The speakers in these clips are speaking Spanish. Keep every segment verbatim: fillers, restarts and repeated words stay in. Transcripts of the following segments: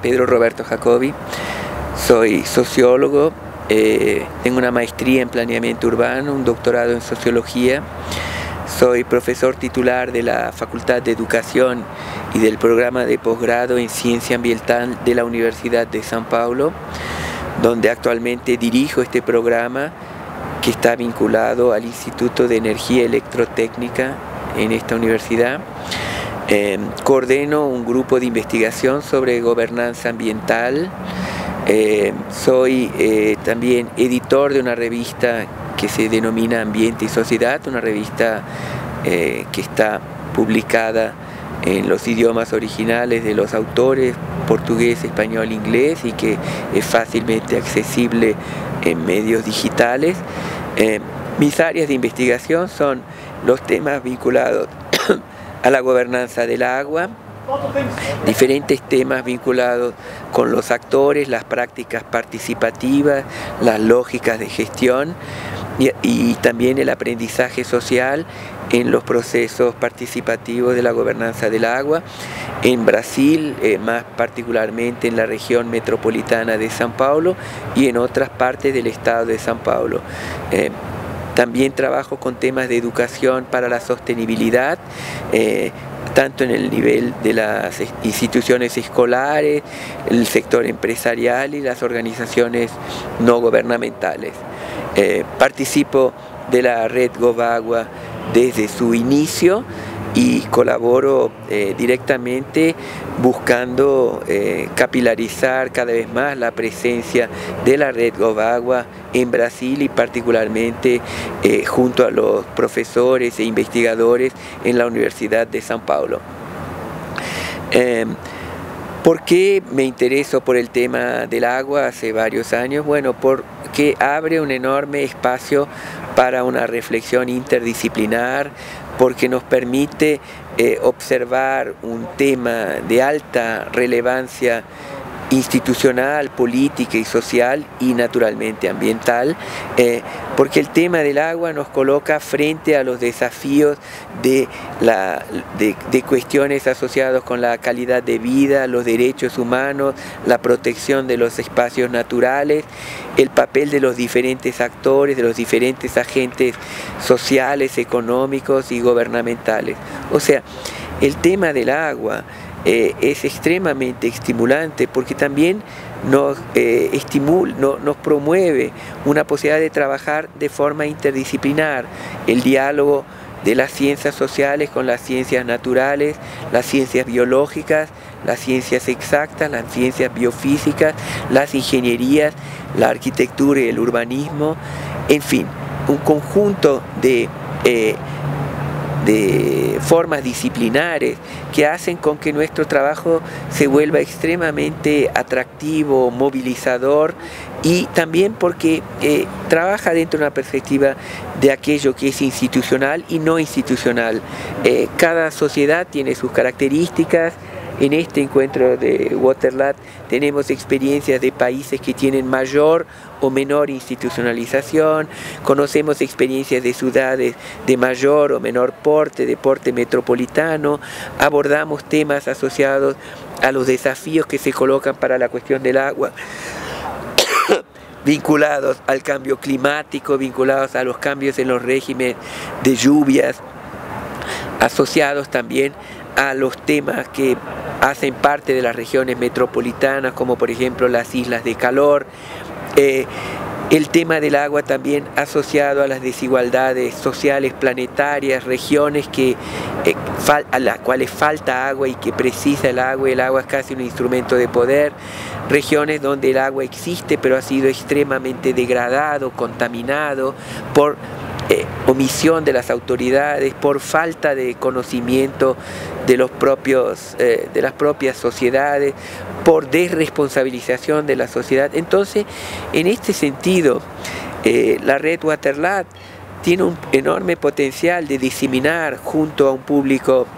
Pedro Roberto Jacobi, soy sociólogo, eh, tengo una maestría en planeamiento urbano, un doctorado en sociología, soy profesor titular de la Facultad de Educación y del programa de posgrado en Ciencia Ambiental de la Universidad de São Paulo, donde actualmente dirijo este programa que está vinculado al Instituto de Energía Electrotécnica en esta universidad. Eh, coordeno un grupo de investigación sobre gobernanza ambiental. Eh, soy eh, también editor de una revista que se denomina Ambiente y Sociedad, una revista eh, que está publicada en los idiomas originales de los autores, portugués, español, inglés, y que es fácilmente accesible en medios digitales. Eh, mis áreas de investigación son los temas vinculados a la gobernanza del agua, diferentes temas vinculados con los actores, las prácticas participativas, las lógicas de gestión y, y también el aprendizaje social en los procesos participativos de la gobernanza del agua. En Brasil, eh, más particularmente en la región metropolitana de São Paulo y en otras partes del estado de São Paulo. Eh, También trabajo con temas de educación para la sostenibilidad, eh, tanto en el nivel de las instituciones escolares, el sector empresarial y las organizaciones no gubernamentales. Eh, participo de la red GovAgua desde su inicio y colaboro eh, directamente buscando eh, capilarizar cada vez más la presencia de la red GovAgua en Brasil y particularmente eh, junto a los profesores e investigadores en la Universidad de São Paulo. Eh, ¿Por qué me intereso por el tema del agua hace varios años? Bueno, porque abre un enorme espacio para una reflexión interdisciplinar, porque nos permite eh, observar un tema de alta relevancia institucional, política y social y naturalmente ambiental, eh, porque el tema del agua nos coloca frente a los desafíos de, la, de, de cuestiones asociadas con la calidad de vida, los derechos humanos, la protección de los espacios naturales, el papel de los diferentes actores, de los diferentes agentes sociales, económicos y gubernamentales. O sea, el tema del agua Eh, es extremadamente estimulante porque también nos, eh, estimula, no, nos promueve una posibilidad de trabajar de forma interdisciplinar, el diálogo de las ciencias sociales con las ciencias naturales, las ciencias biológicas, las ciencias exactas, las ciencias biofísicas, las ingenierías, la arquitectura y el urbanismo, en fin, un conjunto de eh, de formas disciplinares que hacen con que nuestro trabajo se vuelva extremadamente atractivo, movilizador, y también porque eh, trabaja dentro de una perspectiva de aquello que es institucional y no institucional. Eh, cada sociedad tiene sus características. En este encuentro de Waterlat tenemos experiencias de países que tienen mayor o menor institucionalización, conocemos experiencias de ciudades de mayor o menor porte, de porte metropolitano, abordamos temas asociados a los desafíos que se colocan para la cuestión del agua, vinculados al cambio climático, vinculados a los cambios en los regímenes de lluvias, asociados también a los temas que hacen parte de las regiones metropolitanas, como por ejemplo las islas de calor, eh, el tema del agua también asociado a las desigualdades sociales planetarias, regiones que, eh, a las cuales falta agua y que precisa el agua, el agua es casi un instrumento de poder, regiones donde el agua existe pero ha sido extremadamente degradado, contaminado por Eh, omisión de las autoridades, por falta de conocimiento de, los propios, eh, de las propias sociedades, por desresponsabilización de la sociedad. Entonces, en este sentido, eh, la red Waterlat tiene un enorme potencial de diseminar junto a un público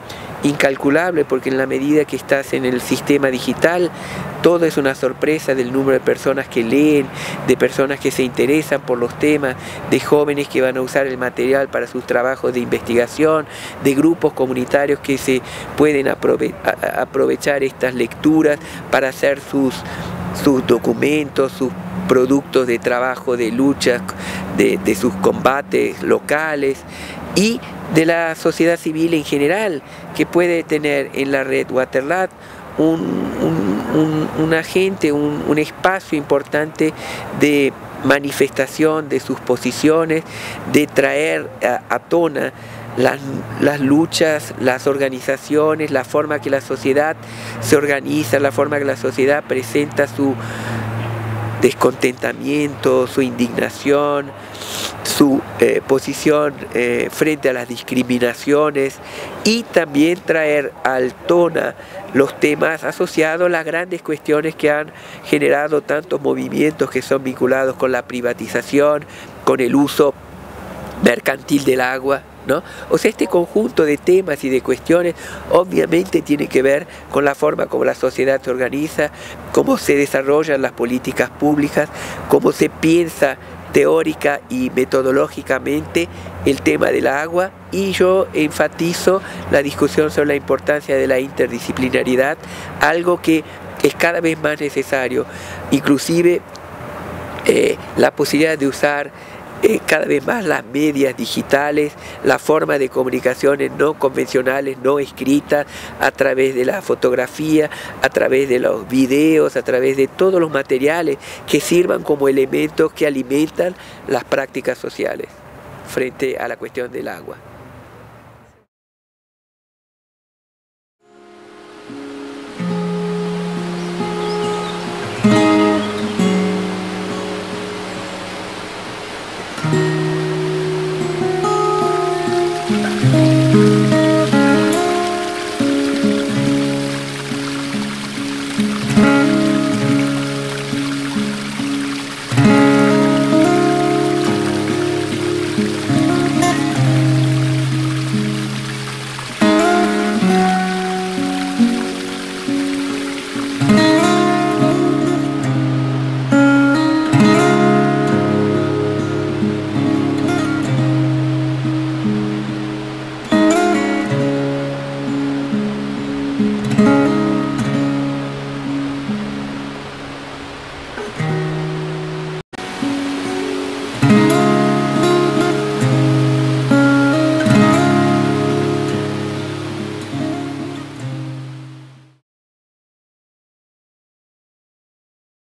incalculable, porque en la medida que estás en el sistema digital, todo es una sorpresa del número de personas que leen, de personas que se interesan por los temas, de jóvenes que van a usar el material para sus trabajos de investigación, de grupos comunitarios que se pueden aprove aprovechar estas lecturas para hacer sus, sus documentos, sus productos de trabajo, de luchas, de, de sus combates locales, y de la sociedad civil en general, que puede tener en la red Waterlat un, un, un, un agente, un, un espacio importante de manifestación de sus posiciones, de traer a, a tona Las, las luchas, las organizaciones, la forma que la sociedad se organiza, la forma que la sociedad presenta su descontentamiento, su indignación, su eh, posición eh, frente a las discriminaciones, y también traer al tona los temas asociados a las grandes cuestiones que han generado tantos movimientos que son vinculados con la privatización, con el uso mercantil del agua, ¿no? O sea, este conjunto de temas y de cuestiones obviamente tiene que ver con la forma como la sociedad se organiza, cómo se desarrollan las políticas públicas, cómo se piensa teórica y metodológicamente el tema del agua, y yo enfatizo la discusión sobre la importancia de la interdisciplinariedad, algo que es cada vez más necesario, inclusive eh, la posibilidad de usar Eh, cada vez más las medias digitales, la forma de comunicaciones no convencionales, no escritas, a través de la fotografía, a través de los videos, a través de todos los materiales que sirvan como elementos que alimentan las prácticas sociales frente a la cuestión del agua.